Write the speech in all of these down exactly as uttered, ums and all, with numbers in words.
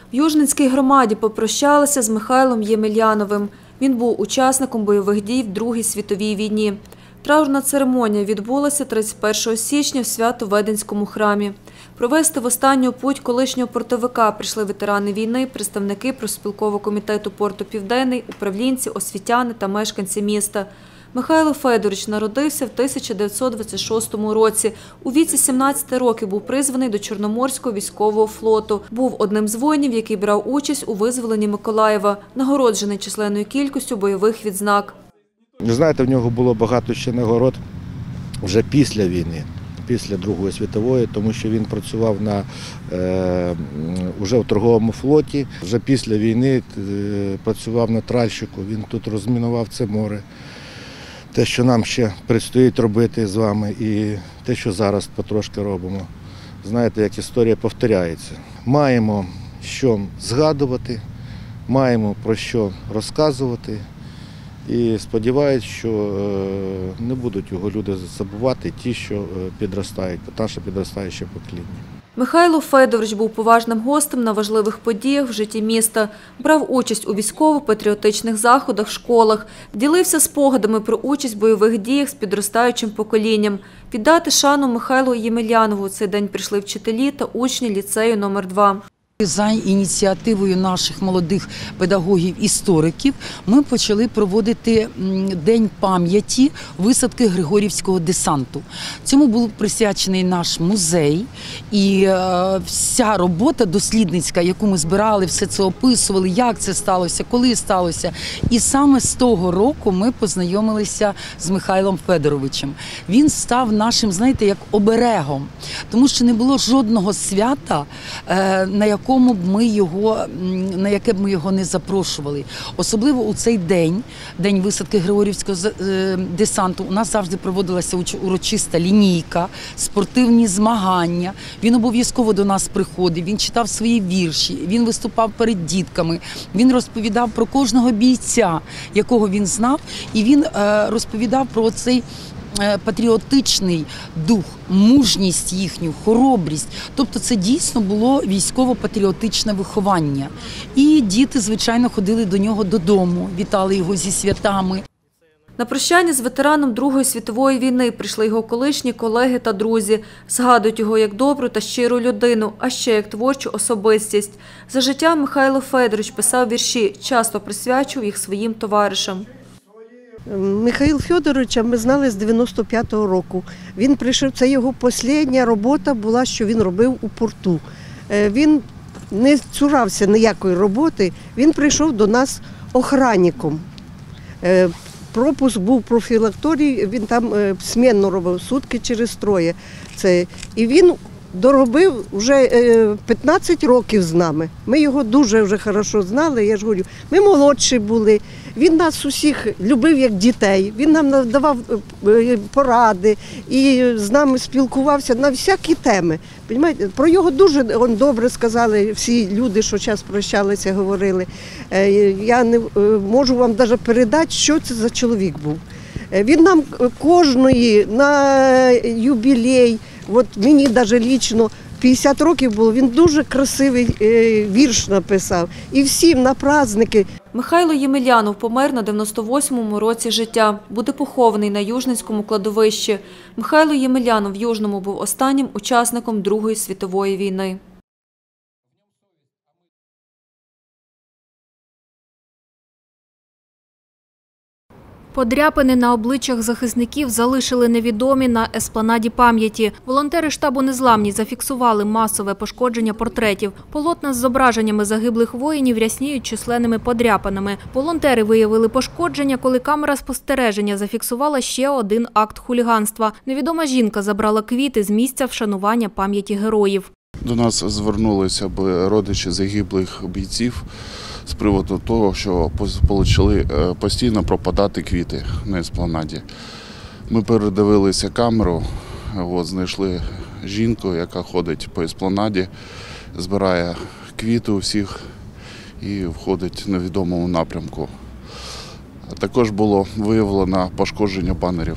В Южницькій громаді попрощалися з Михайлом Ємельяновим. Він був учасником бойових дій в Другій світовій війні. Траурна церемонія відбулася тридцять першого січня в Свято-Веденському храмі. Провести в останню путь колишнього портовика прийшли ветерани війни, представники профспілкового комітету порту «Південний», управлінці, освітяни та мешканці міста. Михайло Федорович народився в тисяча дев'ятсот двадцять шостому році. У віці сімнадцяти років був призваний до Чорноморського військового флоту. Був одним з воїнів, який брав участь у визволенні Миколаєва, нагороджений численною кількістю бойових відзнак. Ви знаєте, в нього було багато ще нагород вже після війни, після Другої світової, тому що він працював на, е, вже в торговому флоті, вже після війни е, працював на тральщику, він тут розмінував це море. Те, що нам ще предстоїть робити з вами, і те, що зараз потрошки робимо. Знаєте, як історія повторяється. Маємо що згадувати, маємо про що розказувати. І сподіваюся, що не будуть його люди забувати, ті, що підростають, наше підростаюче покоління. Михайло Федорович був поважним гостем на важливих подіях в житті міста, брав участь у військово-патріотичних заходах в школах, ділився спогадами про участь в бойових діях з підростаючим поколінням. Віддати шану Михайлу Ємельянову у цей день прийшли вчителі та учні ліцею номер два. За ініціативою наших молодих педагогів-істориків ми почали проводити День пам'яті висадки Григорівського десанту. Цьому був присвячений наш музей, і вся робота дослідницька, яку ми збирали, все це описували, як це сталося, коли сталося. І саме з того року ми познайомилися з Михайлом Федоровичем. Він став нашим, знаєте, як оберегом, тому що не було жодного свята, на якому Кому б ми його, на яке б ми його не запрошували. Особливо у цей день, день висадки Григорівського десанту, у нас завжди проводилася урочиста лінійка, спортивні змагання. Він обов'язково до нас приходив, він читав свої вірші, він виступав перед дітками, він розповідав про кожного бійця, якого він знав, і він розповідав про цей патріотичний дух, мужність їхню, хоробрість. Тобто це дійсно було військово-патріотичне виховання. І діти, звичайно, ходили до нього додому, вітали його зі святами. На прощання з ветераном Другої світової війни прийшли його колишні колеги та друзі. Згадують його як добру та щиру людину, а ще як творчу особистість. За життя Михайло Федорович писав вірші, часто присвячував їх своїм товаришам. Михайла Федоровича ми знали з дев'яносто п'ятого року. Він прийшов, це його остання робота була, що він робив у порту. Він не цурався ніякої роботи, він прийшов до нас охранником. Пропуск був профілакторій, він там змінно робив, сутки через троє. Це. І він доробив вже п'ятнадцять років з нами. Ми його дуже вже хорошо знали, я ж говорю, ми молодші були. Він нас усіх любив як дітей, він нам давав поради і з нами спілкувався на всякі теми. Про його дуже добре сказали всі люди, що зараз прощалися, говорили. Я не можу вам навіть передати, що це за чоловік був. Він нам кожної на юбілей, от мені навіть лічно п'ятдесят років було, він дуже красивий вірш написав. І всім на праздники. Михайло Ємельянов помер на дев'яносто восьмому році життя. Буде похований на Южницькому кладовищі. Михайло Ємельянов в Южному був останнім учасником Другої світової війни. Подряпини на обличчях захисників залишили невідомі на еспланаді пам'яті. Волонтери штабу «Незламність» зафіксували масове пошкодження портретів. Полотна з зображеннями загиблих воїнів рясніють численними подряпинами. Волонтери виявили пошкодження, коли камера спостереження зафіксувала ще один акт хуліганства. Невідома жінка забрала квіти з місця вшанування пам'яті героїв. До нас звернулися родичі загиблих бійців з приводу того, що почали постійно пропадати квіти на еспланаді. Ми передивилися камеру, от, знайшли жінку, яка ходить по еспланаді, збирає квіти у всіх і входить на відомому напрямку. Також було виявлено пошкодження банерів.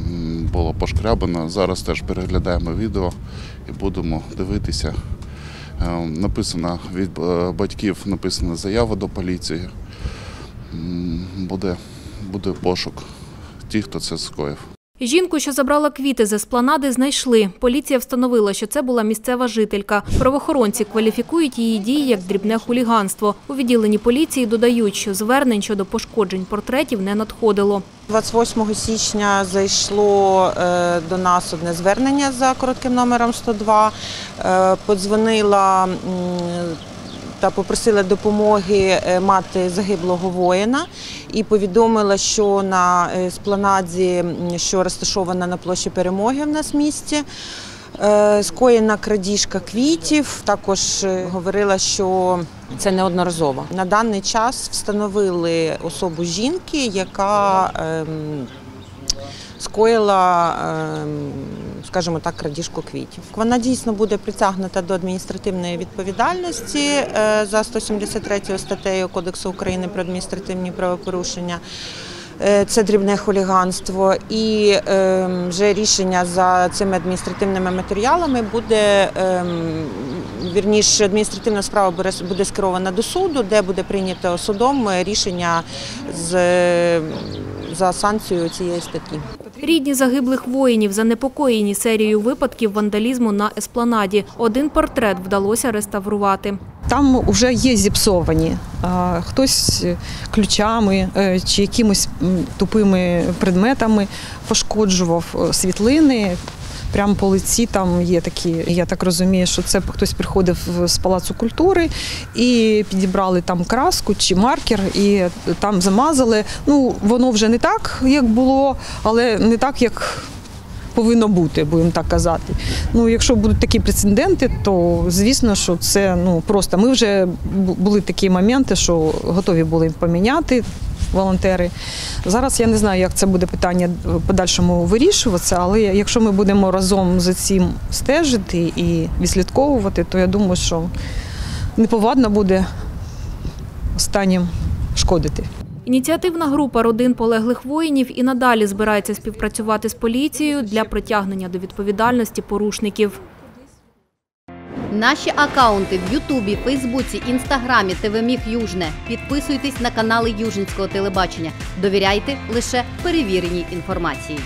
Було пошкрябано. Зараз теж переглядаємо відео і будемо дивитися, Написано від батьків, написана заява до поліції. Буде, буде пошук тих, хто це скоїв. Жінку, що забрала квіти з еспланади, знайшли. Поліція встановила, що це була місцева жителька. Правоохоронці кваліфікують її дії як дрібне хуліганство. У відділенні поліції додають, що звернень щодо пошкоджень портретів не надходило. двадцять восьмого січня зайшло до нас одне звернення за коротким номером сто два. Подзвонила та попросила допомоги мати загиблого воїна і повідомила, що на еспланаді, що розташована на площі Перемоги в нас в місті, скоєна крадіжка квітів. Також говорила, що це неодноразово. На даний час встановили особу жінки, яка скоїла, скажімо так, крадіжку квітів. Вона дійсно буде притягнута до адміністративної відповідальності за сто сімдесят третьою статтею Кодексу України про адміністративні правопорушення. Це дрібне хуліганство. І вже рішення за цими адміністративними матеріалами буде, вірніше, адміністративна справа буде скерована до суду, де буде прийнято судом рішення з за санкцією цієї статті. Рідні загиблих воїнів занепокоєні серією випадків вандалізму на еспланаді. Один портрет вдалося реставрувати. Там вже є зіпсовані. Хтось ключами чи якимось тупими предметами пошкоджував світлини. Прямо по лиці там є такі, я так розумію, що це хтось приходив з Палацу культури і підібрали там краску чи маркер і там замазали. Ну, воно вже не так, як було, але не так, як повинно бути, будемо так казати. Ну, якщо будуть такі прецеденти, то звісно, що це ну просто. Ми вже були такі моменти, що готові були поміняти. Волонтери. Зараз я не знаю, як це буде питання в подальшому вирішуватися, але якщо ми будемо разом за цим стежити і відслідковувати, то я думаю, що неповадно буде останнім шкодити. Ініціативна група родин полеглих воїнів і надалі збирається співпрацювати з поліцією для притягнення до відповідальності порушників. Наші акаунти в Ютубі, Фейсбуці, Інстаграмі, ТВ-Міг Южне. Підписуйтесь на канали Южницького телебачення. Довіряйте лише перевіреній інформації.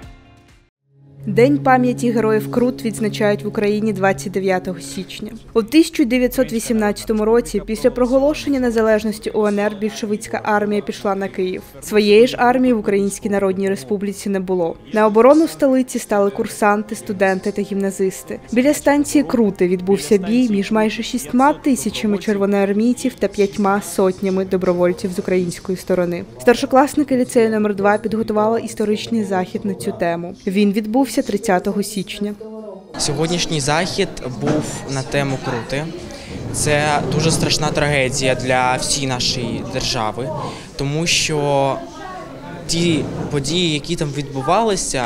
День пам'яті героїв Крут відзначають в Україні двадцять дев'ятого січня. У тисяча дев'ятсот вісімнадцятому році, після проголошення незалежності УНР, більшовицька армія пішла на Київ. Своєї ж армії в Українській Народній Республіці не було. На оборону столиці стали курсанти, студенти та гімназисти. Біля станції Крути відбувся бій між майже шістьма тисячами червоноармійців та п'ятьма сотнями добровольців з української сторони. Старшокласники ліцею номер два підготували історичний захід на цю тему. Він відбувся тридцятого січня. Сьогоднішній захід був на тему Крути. Це дуже страшна трагедія для всієї нашої держави, тому що ті події, які там відбувалися,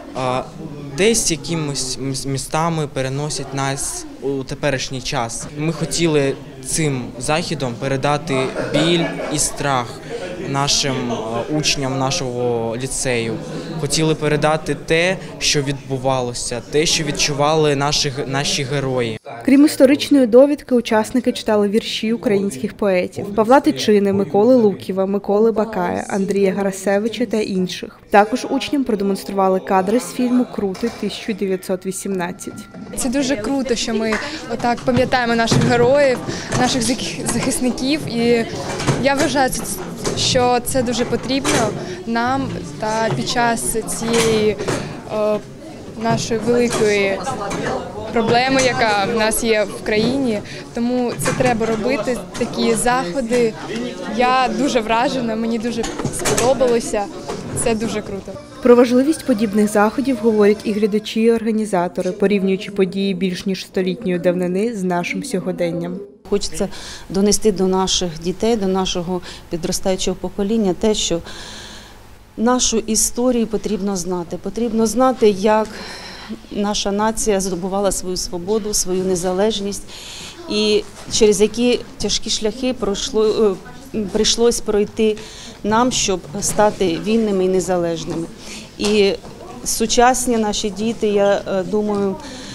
десь якимись містами переносять нас у теперішній час. Ми хотіли цим західом передати біль і страх нашим учням нашого ліцею. Хотіли передати те, що відбувалося, те, що відчували наші, наші герої. Крім історичної довідки, учасники читали вірші українських поетів – Павла Тичини, Миколи Луківа, Миколи Бакая, Андрія Гарасевича та інших. Також учням продемонстрували кадри з фільму «Крути» тисяча дев'ятсот вісімнадцять. Це дуже круто, що ми отак пам'ятаємо наших героїв, наших захисників. І я вважаю, що це дуже потрібно нам та під час цієї о, нашої великої проблеми, яка в нас є в країні. Тому це треба робити, такі заходи. Я дуже вражена, мені дуже сподобалося. Це дуже круто. Про важливість подібних заходів говорять і глядачі, і організатори, порівнюючи події більш ніж столітньої давнини з нашим сьогоденням. Хочеться донести до наших дітей, до нашого підростаючого покоління те, що нашу історію потрібно знати. Потрібно знати, як наша нація здобувала свою свободу, свою незалежність і через які тяжкі шляхи пройшло, прийшлось пройти нам, щоб стати вільними і незалежними. І сучасні наші діти, я думаю,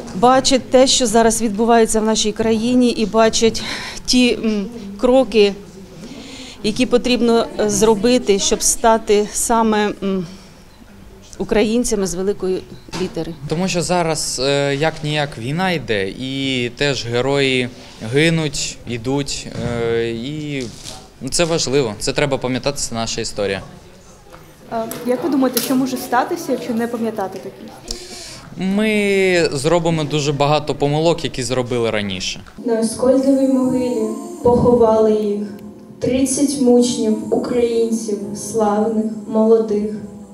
бачать те, що зараз відбувається в нашій країні, і бачать ті м, кроки, які потрібно зробити, щоб стати саме м, українцями з великої літери. Тому що зараз е, як-ніяк війна йде, і теж герої гинуть, йдуть, е, і це важливо, це треба пам'ятати, це наша історія. А як ви думаєте, що може статися, якщо не пам'ятати такі? Ми зробимо дуже багато помилок, які зробили раніше. На Оскольдовій могилі поховали їх тридцять мучнів українців, славних, молодих.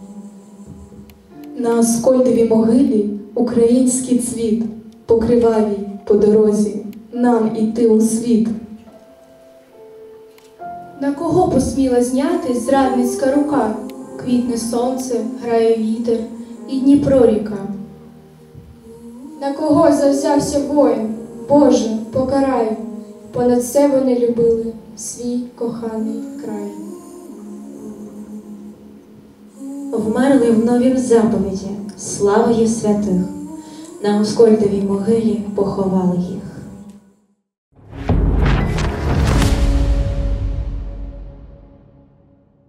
На Оскольдовій могилі український цвіт, покривавій по дорозі, нам іти у світ. На кого посміла зняти зрадницька рука? Квітне сонце, грає вітер і Дніпро ріка. На кого завзявся воїн? Боже, покарай, понад все вони любили свій коханий край. Вмерли в новім заповіді славою святих, на Оскольдовій могилі поховали їх.